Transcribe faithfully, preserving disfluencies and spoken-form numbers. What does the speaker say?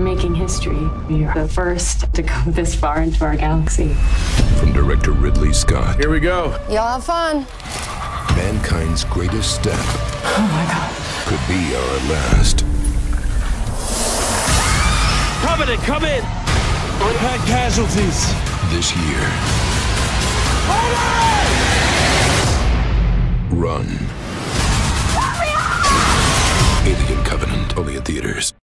making history. You're the first to go this far into our galaxy. From director Ridley Scott. Here we go. Y'all have fun. Mankind's greatest step. Oh my God. Could be our last. Covenant, come in! We've had casualties. This year. Run. Alien Covenant, only in theaters.